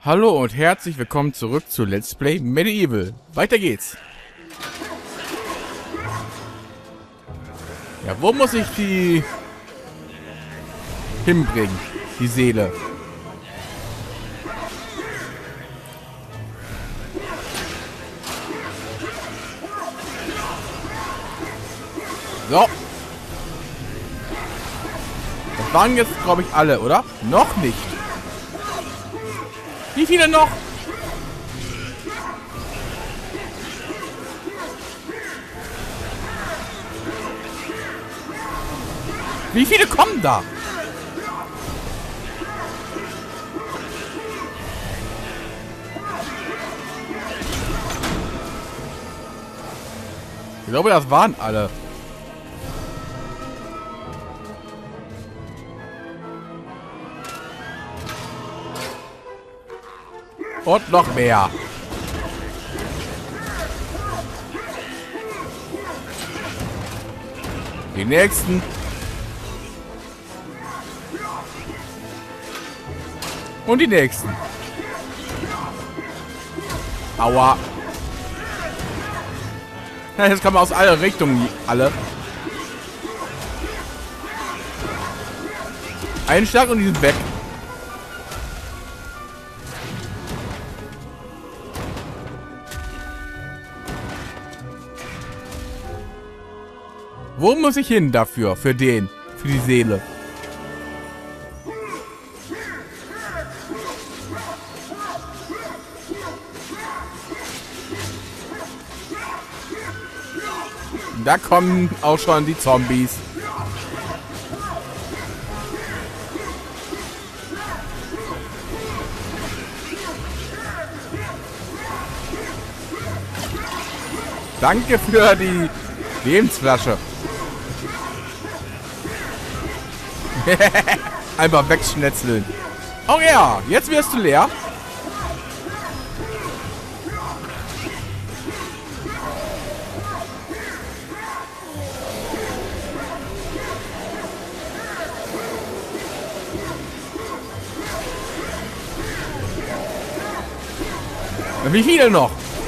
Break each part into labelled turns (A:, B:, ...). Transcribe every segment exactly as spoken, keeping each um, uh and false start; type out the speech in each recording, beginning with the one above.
A: Hallo und herzlich willkommen zurück zu Let's Play Medieval. Weiter geht's. Ja, wo muss ich die hinbringen? Die Seele. So. Das waren jetzt, glaube ich, alle, oder? Noch nicht. Wie viele noch? Wie viele kommen da? Ich glaube, das waren alle. Und noch mehr. Die nächsten. Und die nächsten. Aua. Ja, jetzt kommen aus allen Richtungen alle. Einen Schlag und die sind weg. Wo muss ich hin dafür? Für den. Für die Seele. Da kommen auch schon die Zombies. Danke für die Lebensflasche. Einfach wegschnetzeln. Oh ja, jetzt wirst du leer. Wie viele noch?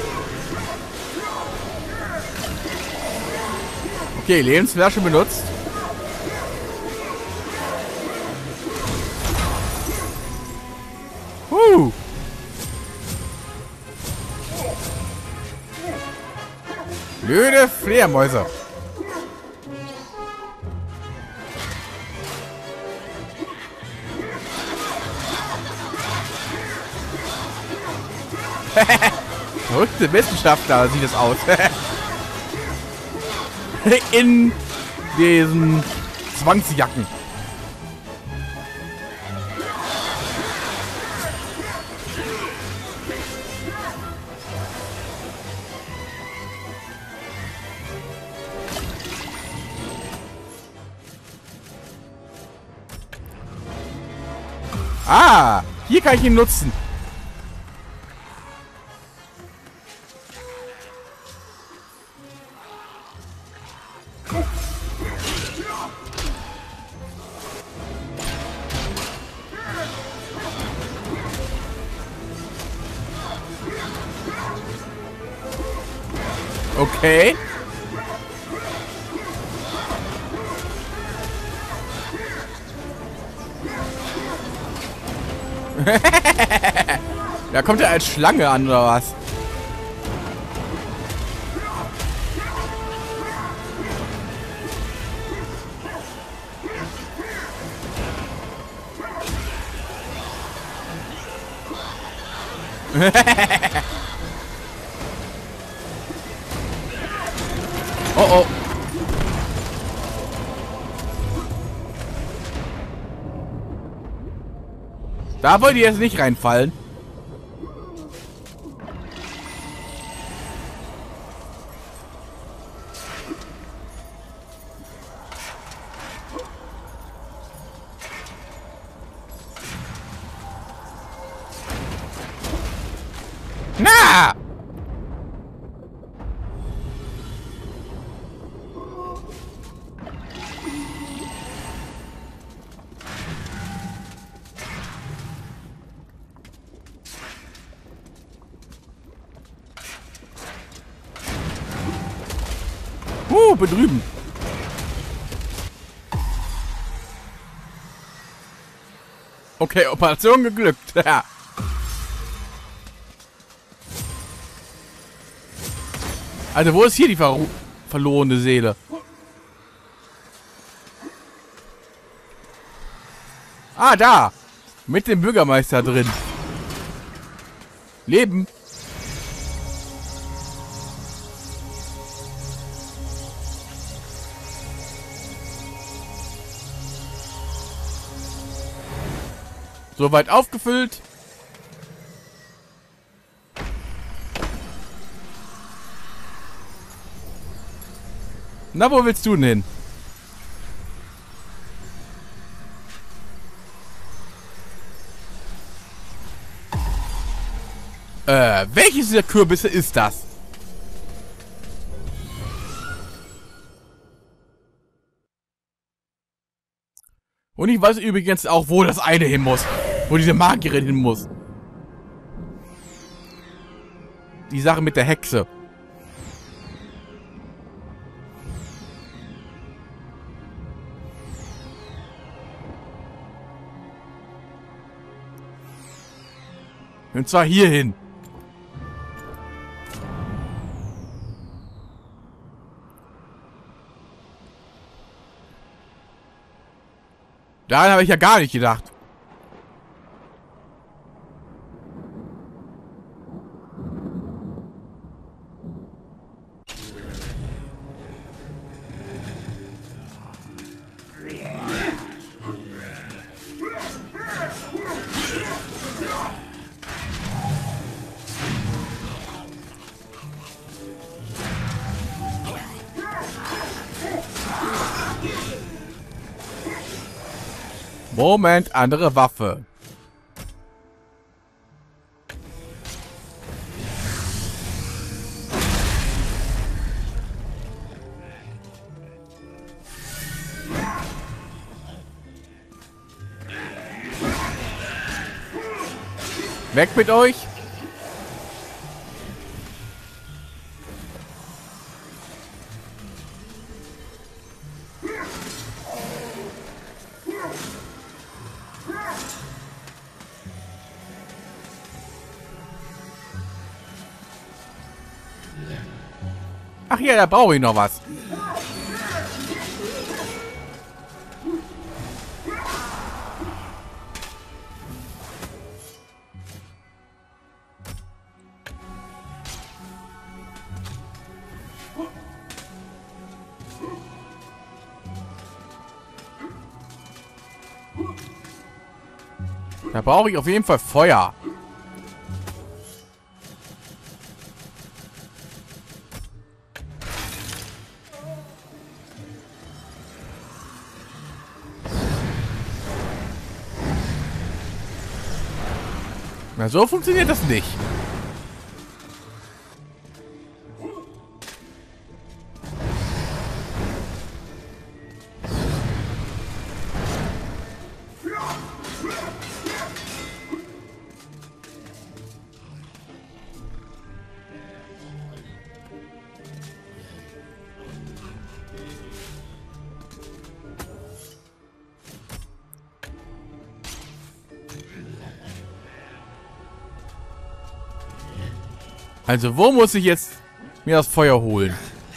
A: Okay, Lebensflasche benutzt. Huh. Blöde Fledermäuse. Verrückte Wissenschaftler sieht es aus. In diesen Zwangsjacken. Ah, hier kann ich ihn nutzen. Okay. Da kommt er als Schlange an, oder was? Oh oh. Da wollt ihr jetzt nicht reinfallen. Na! Uh, bin drüben. Okay, Operation geglückt. Ja. Also, wo ist hier die ver verlorene Seele? Ah, da. Mit dem Bürgermeister drin. Leben. Soweit aufgefüllt. Na, wo willst du denn hin? Äh, welches dieser Kürbisse ist das? Und ich weiß übrigens auch, wo das eine hin muss. Wo diese Magierin hin muss. Die Sache mit der Hexe. Und zwar hierhin. Daran habe ich ja gar nicht gedacht. Moment, andere Waffe. Weg mit euch! Ach ja, da brauche ich noch was. Da brauche ich auf jeden Fall Feuer. Na, so funktioniert das nicht. Also, wo muss ich jetzt mir das Feuer holen?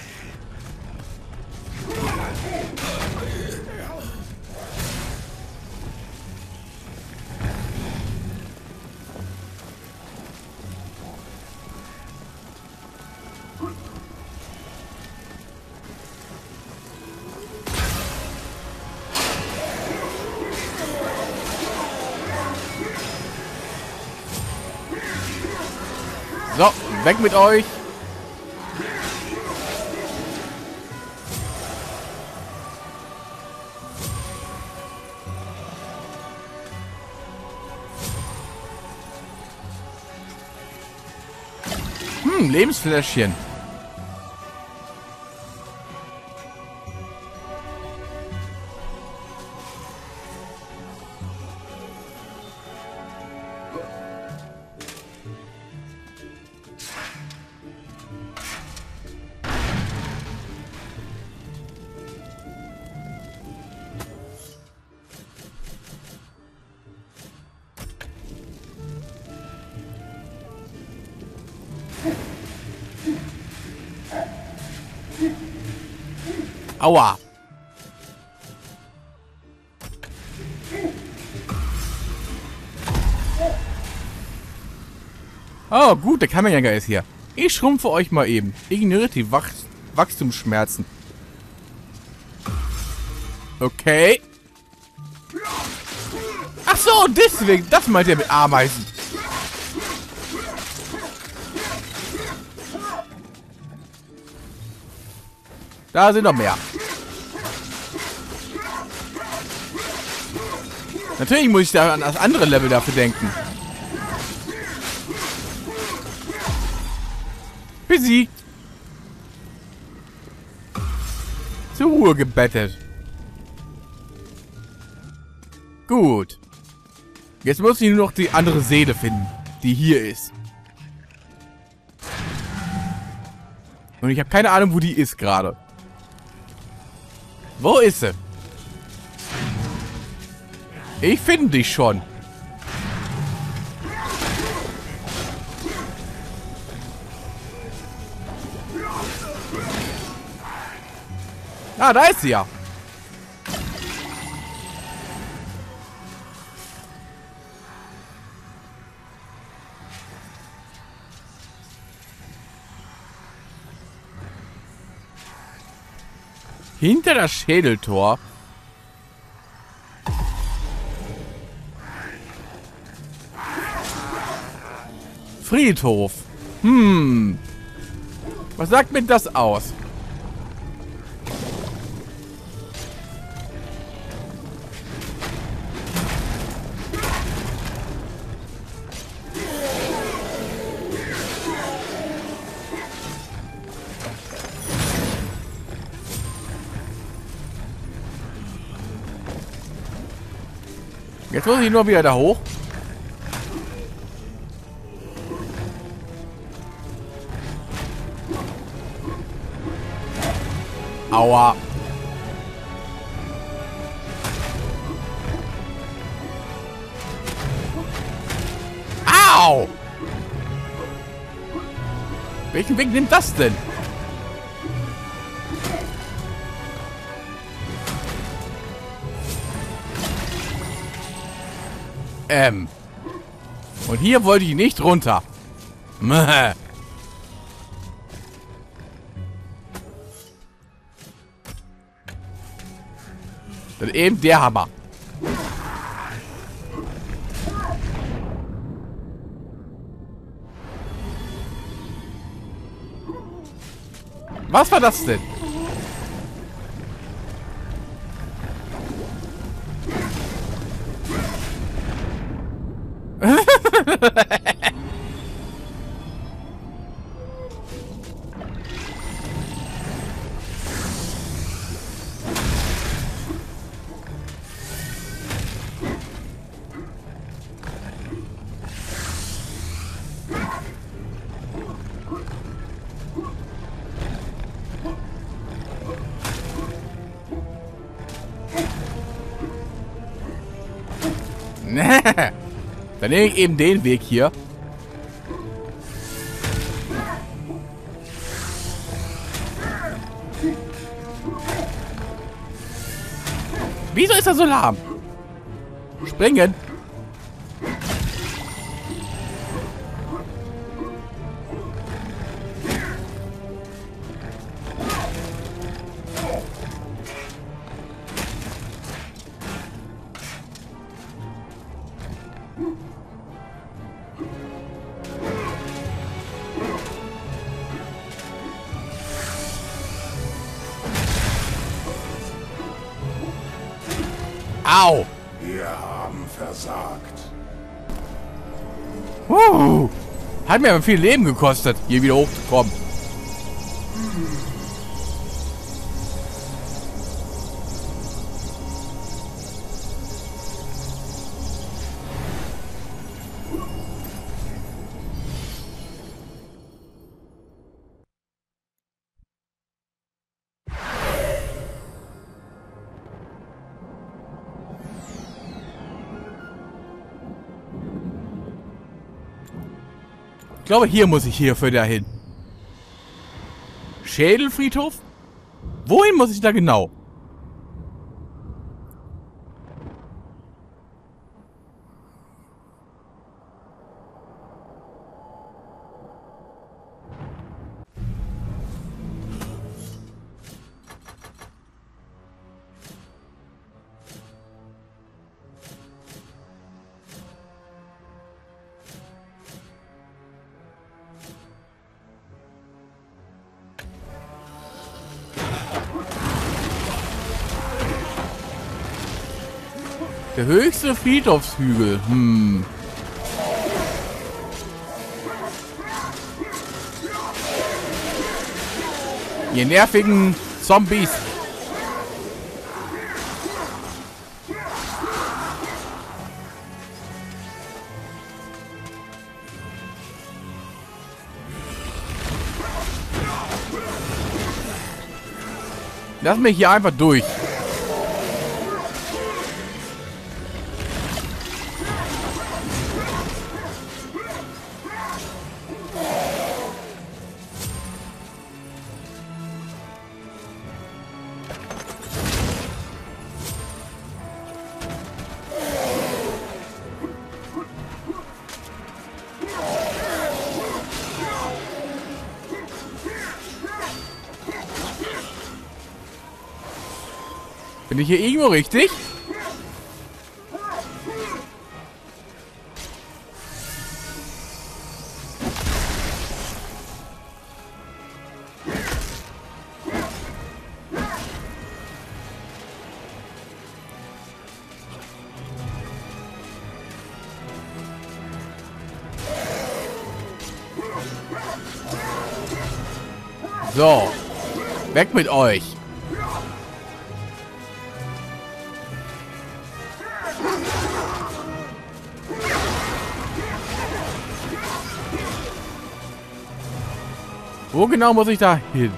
A: So, weg mit euch. Hm, Lebensfläschchen. Aua. Oh, gut, der Kammerjäger ist hier. Ich schrumpfe euch mal eben. Ignoriert die Wach Wachstumsschmerzen. Okay. Ach so, deswegen. Das meint er mit Ameisen. Da sind noch mehr. Natürlich muss ich da an das andere Level dafür denken. Besiegt. Zur Ruhe gebettet. Gut. Jetzt muss ich nur noch die andere Seele finden, die hier ist. Und ich habe keine Ahnung, wo die ist gerade. Wo ist sie? Ich finde dich schon. Ah, da ist sie ja. Hinter das Schädeltor. Friedhof. Hm. Was sagt mir das aus? Jetzt muss ich nur wieder da hoch. Aua. Au! Welchen Weg nimmt das denn? Ähm. Und hier wollte ich nicht runter. Mäh. Dann eben der Hammer. Was war das denn? Dann nehme ich eben den Weg hier. Wieso ist er so lahm? Springen. Au!
B: Wir haben versagt.
A: Uh, hat mir aber viel Leben gekostet, hier wieder hochzukommen. Ich glaube, hier muss ich hierfür dahin. Schädelfriedhof? Wohin muss ich da genau? Der höchste Friedhofshügel. Hm. Ihr nervigen Zombies. Lass mich hier einfach durch. Bin ich hier irgendwo richtig? So. Weg mit euch. Wo genau muss ich da hin?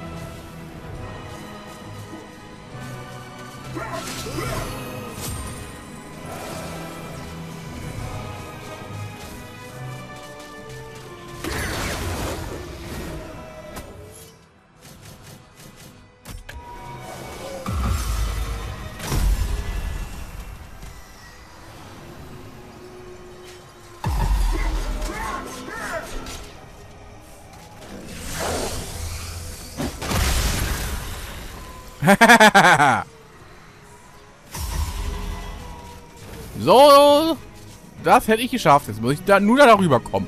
A: So, das hätte ich geschafft. Jetzt muss ich da nur darüber kommen.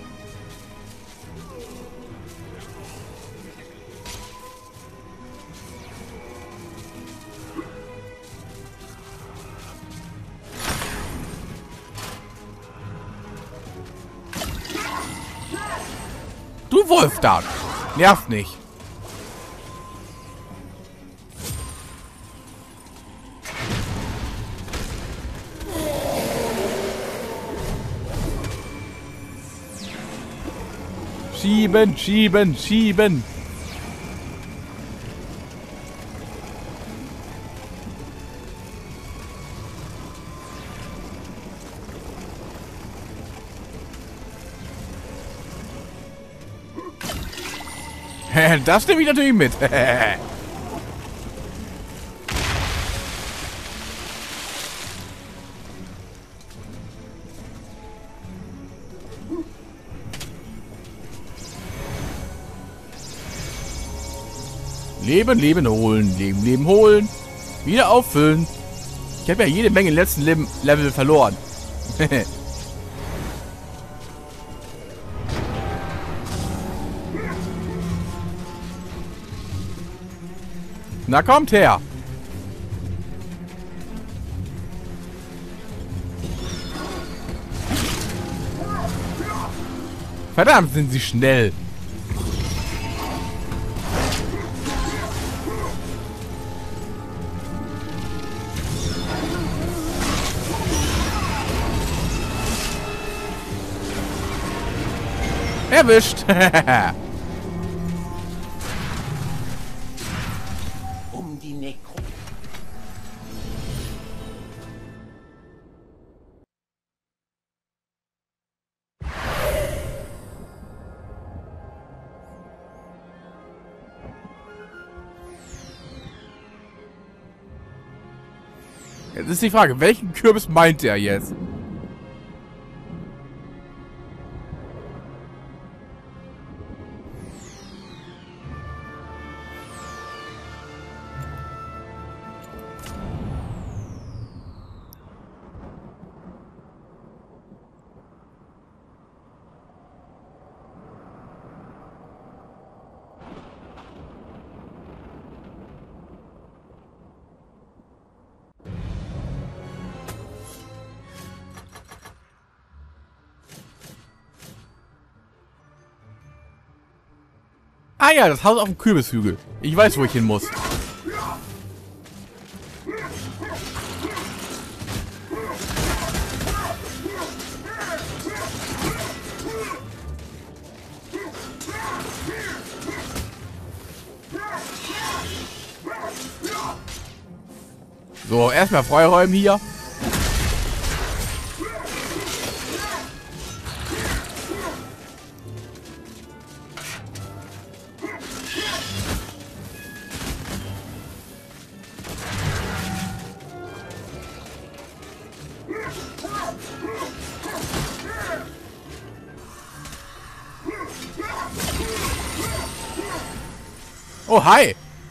A: Du Wolfdart, nervt nicht. Schieben, schieben, schieben. Das nehme ich natürlich mit. Leben, Leben holen. Leben, Leben holen. Wieder auffüllen. Ich habe ja jede Menge im letzten Leben Level verloren. Na kommt her. Verdammt, sind sie schnell. Erwischt.
C: Um die Nekro.
A: Jetzt ist die Frage, welchen Kürbis meint er jetzt? Ah ja, das Haus auf dem Kürbishügel. Ich weiß, wo ich hin muss. So, erstmal freiräumen hier. Oh, hi.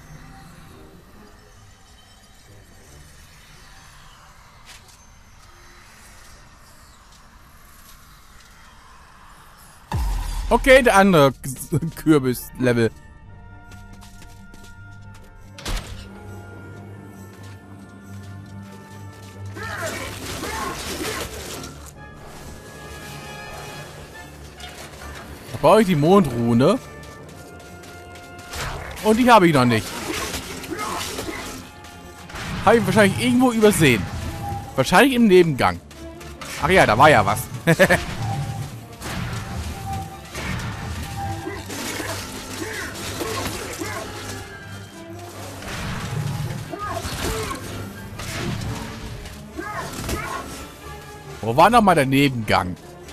A: Okay, der andere Kürbis-Level. Da brauche ich die Mondrune. Und die habe ich noch nicht. Habe ich wahrscheinlich irgendwo übersehen. Wahrscheinlich im Nebengang. Ach ja, da war ja was. Wo war noch mal der Nebengang?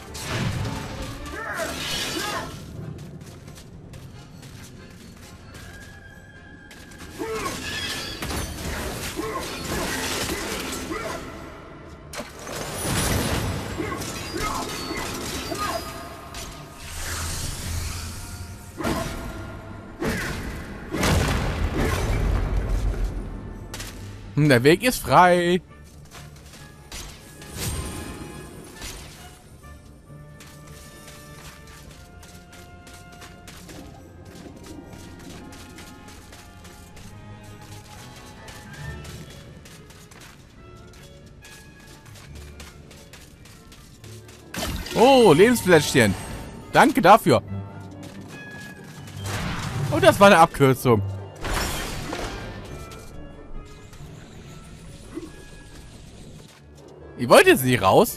A: Hm, der Weg ist frei. Oh, Lebensfläschchen. Danke dafür. Oh, das war eine Abkürzung. Ihr wollt jetzt nicht raus?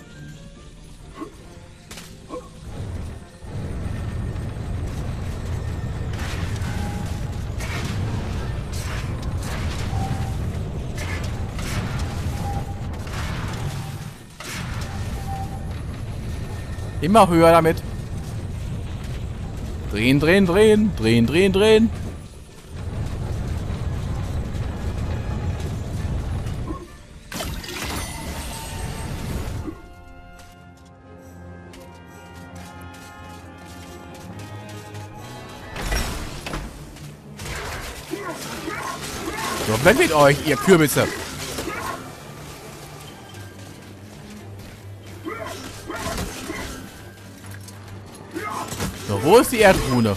A: Immer höher damit. Drehen, drehen, drehen. Drehen, drehen, drehen. So, weg mit euch, ihr Kürbisse. So, wo ist die Erdrune?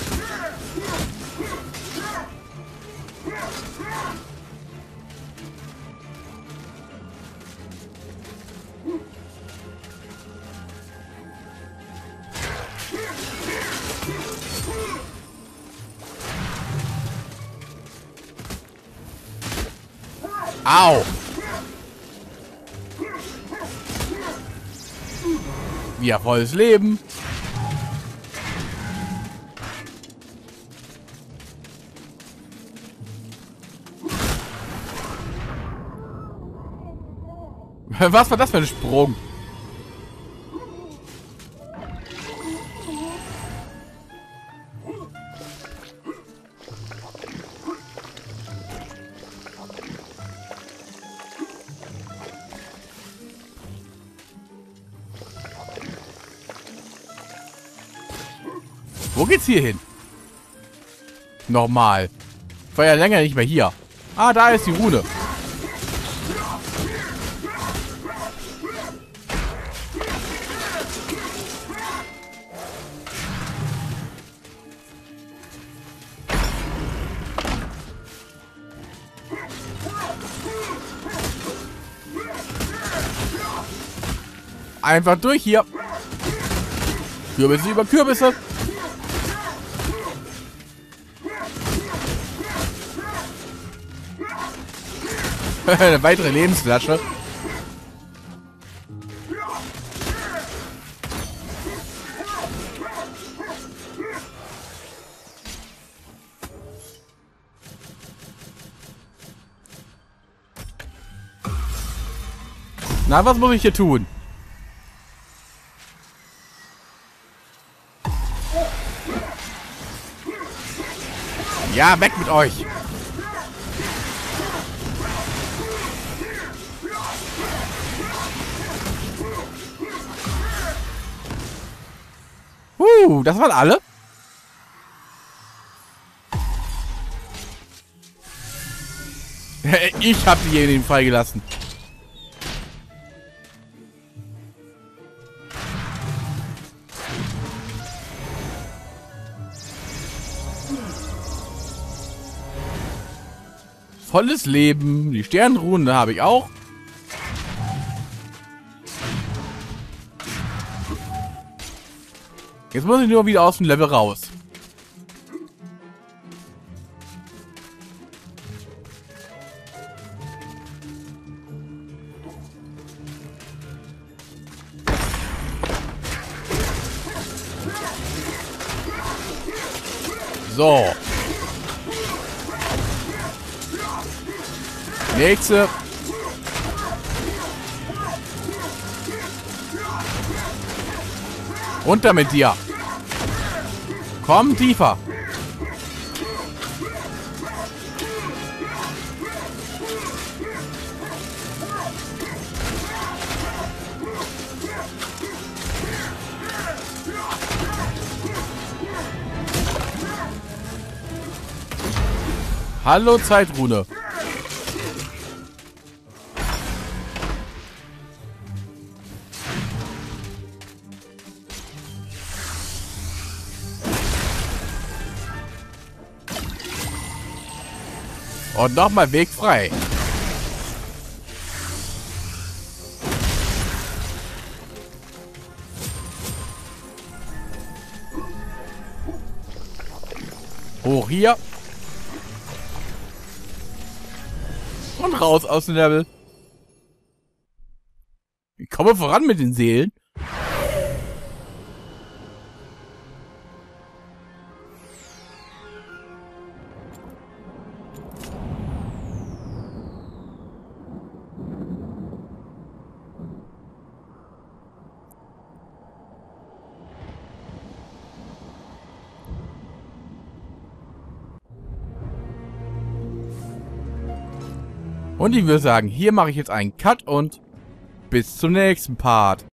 A: Au! Ja, volles Leben. Was war das für ein Sprung? Wo geht's hier hin? Nochmal. Ich war ja länger nicht mehr hier. Ah, da ist die Rune. Einfach durch hier. Kürbisse über Kürbisse. Eine weitere Lebensflasche. Na, was muss ich hier tun? Ja, weg mit euch! Uh, das waren alle? Ich habe diejenigen freigelassen. Volles Leben. Die Sternenruhen habe ich auch. Jetzt muss ich nur wieder aus dem Level raus. So. Nächste. Runter mit dir. Komm tiefer. Hallo Zeitrune. Und nochmal Weg frei. Hoch hier. Und raus aus dem Level. Ich komme voran mit den Seelen. Und ich würde sagen, hier mache ich jetzt einen Cut und bis zum nächsten Part.